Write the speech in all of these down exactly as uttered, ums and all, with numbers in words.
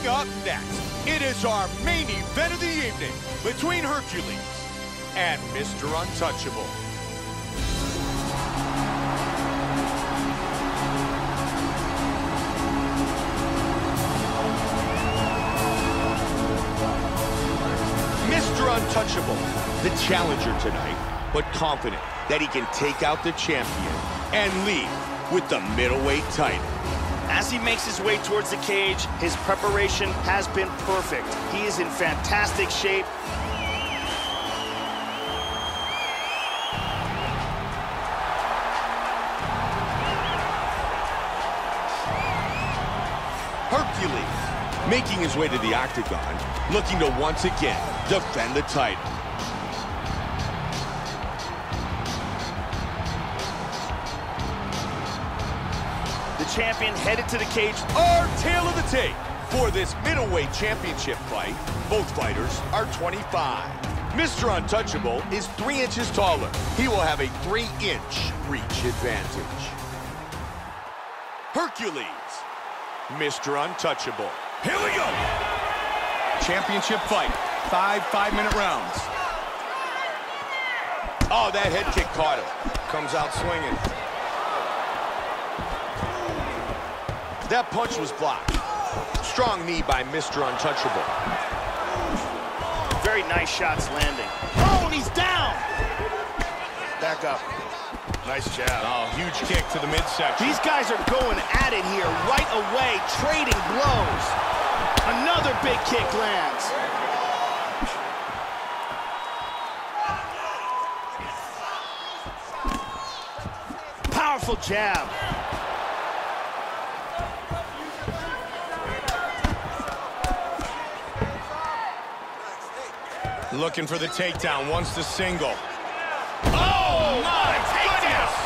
Coming up next, it is our main event of the evening between Hercules and Mister Untouchable. Mister Untouchable, the challenger tonight, but confident that he can take out the champion and leave with the middleweight title. As he makes his way towards the cage, his preparation has been perfect. He is in fantastic shape. Hercules, making his way to the octagon, looking to once again defend the title. The champion headed to the cage. Our tale of the tape for this middleweight championship fight. Both fighters are twenty-five. Mister Untouchable is three inches taller. He will have a three-inch reach advantage. Hercules, Mister Untouchable. Here we go. Championship fight. Five five-minute rounds. Oh, that head kick caught him. Comes out swinging. That punch was blocked. Strong knee by Mister Untouchable. Very nice shots landing. Oh, and he's down! Back up. Nice jab. Oh, huge kick to the midsection. These guys are going at it here right away, trading blows. Another big kick lands. Powerful jab. Looking for the takedown, wants the single. Oh, my goodness!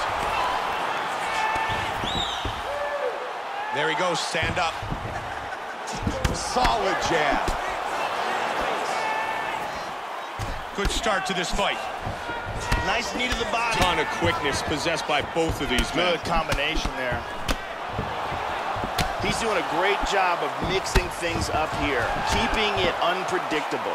There he goes, stand up. Solid jab. Good start to this fight. Nice knee to the body. Ton of quickness possessed by both of these men. Good combination there. He's doing a great job of mixing things up here, keeping it unpredictable.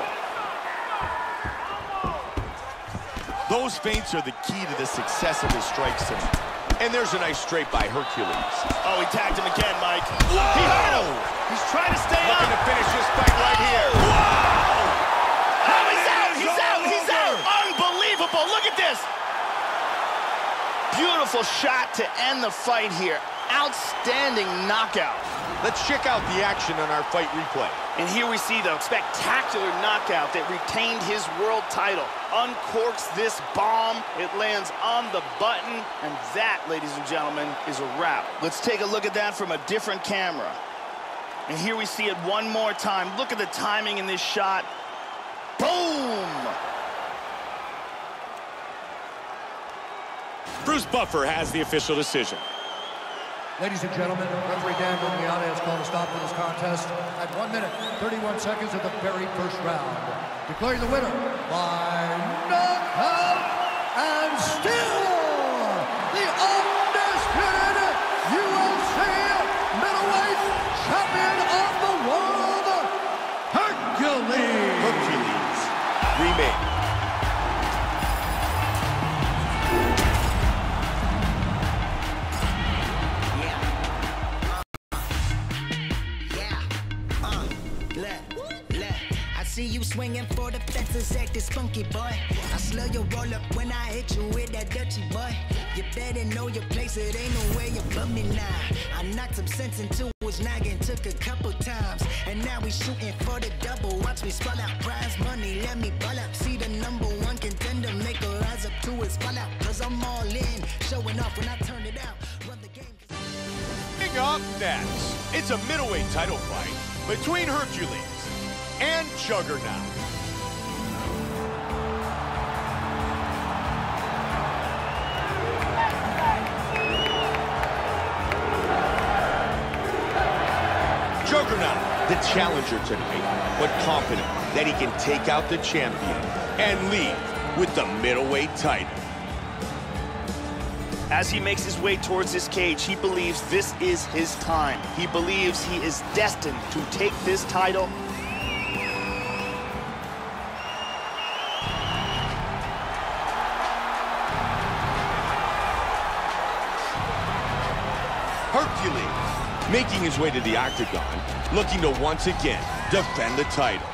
Those feints are the key to the success of his strikes tonight. And there's a nice straight by Hercules. Oh, he tagged him again, Mike. Whoa! He hurt him. He's trying to stay Looking up. to finish this fight right here. Whoa! Oh, he's out, he's out, he's out. Unbelievable, look at this. Beautiful shot to end the fight here. Outstanding knockout. Let's check out the action on our fight replay. And here we see the spectacular knockout that retained his world title. Uncorks this bomb, it lands on the button, and that, ladies and gentlemen, is a wrap. Let's take a look at that from a different camera. And here we see it one more time. Look at the timing in this shot. Boom! Bruce Buffer has the official decision. Ladies and gentlemen, referee Dan Murrieta has called a stop to this contest at one minute, thirty-one seconds of the very first round. Declaring the winner by knockout and still the undisputed U F C middleweight champion of the world, Hercules. Hercules, remade. See you swinging for the fences, acting spunky, boy. I slow your roll up when I hit you with that Dutchie, boy. You better know your place, it ain't no way above me now. I knocked some sense into his noggin, took a couple times, and now we shooting for the double. Watch me spell out prize money, let me ball up. See the number one contender, make her rise up to his fall out. Cause I'm all in, showing off when I turn it out. Run the game. Coming up next, it's a middleweight title fight between Hercules and Juggernaut. Juggernaut, the challenger tonight, but confident that he can take out the champion and leave with the middleweight title. As he makes his way towards this cage, he believes this is his time. He believes he is destined to take this title. Hercules, making his way to the octagon, looking to once again defend the title.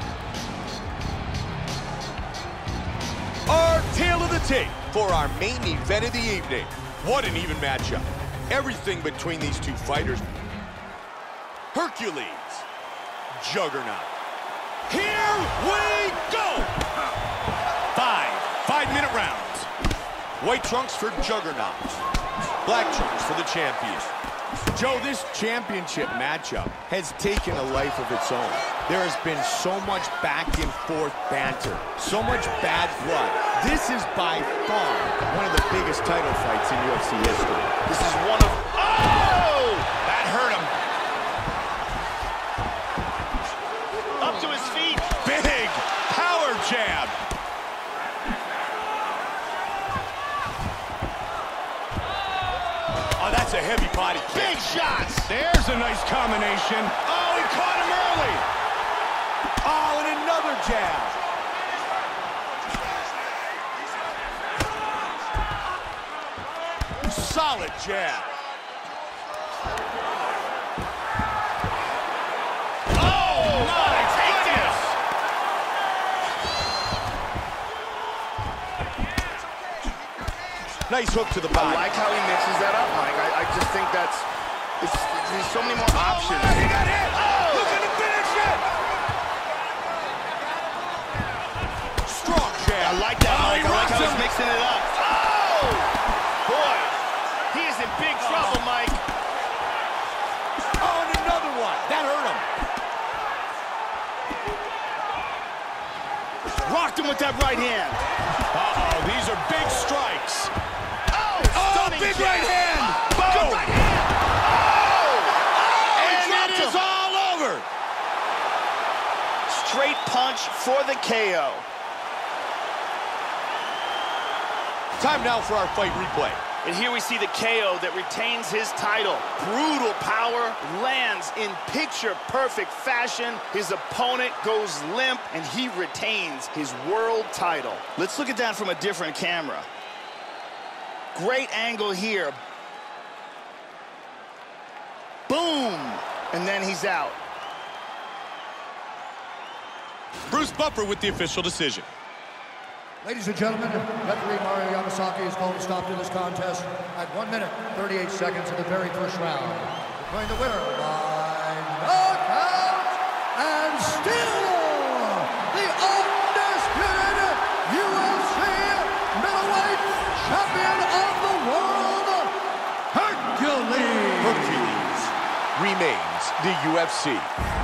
Our tale of the tape for our main event of the evening. What an even matchup. Everything between these two fighters. Hercules, Juggernaut. Here we go! Five, five-minute rounds. White trunks for Juggernaut. Black trunks for the champion. Joe, this championship matchup has taken a life of its own. There has been so much back and forth banter, so much bad blood. This is by far one of the biggest title fights in U F C history. This is one of... Oh! That hurt him. Up to his feet. Big power jab. Oh, that's a heavy body kick. Big shots. There's a nice combination. Oh, he caught him early. Oh, and another jab. Solid jab. Oh, my goodness. Nice hook to the body. I like how he mixes that up, Mike. I, I just think that's... It's, there's so many more options. Oh, he got hit. Oh. Looking to finish it. Strong jab. I like that, Oh, Mike. he I like rocks how him. he's mixing it up. Oh! Boy, he is in big trouble, Mike. Oh, and another one. That hurt him. Rocked him with that right hand. Uh-oh, these are big strikes. Oh, Oh, stunning big jab. right hand. Oh, Boom. good right hand. Oh! Oh, And and it it is is all over. Straight punch for the K O. Time now for our fight replay. And here we see the K O that retains his title. Brutal power, lands in picture-perfect fashion. His opponent goes limp, and he retains his world title. Let's look at that from a different camera. Great angle here. Boom! And then he's out. Bruce Buffer with the official decision. Ladies and gentlemen, referee Mario Yamasaki has called a stop to this contest at one minute, thirty-eight seconds of the very first round. Declaring the winner by knockout and still the undisputed U F C middleweight champion of the world, Hercules. Hercules remains the U F C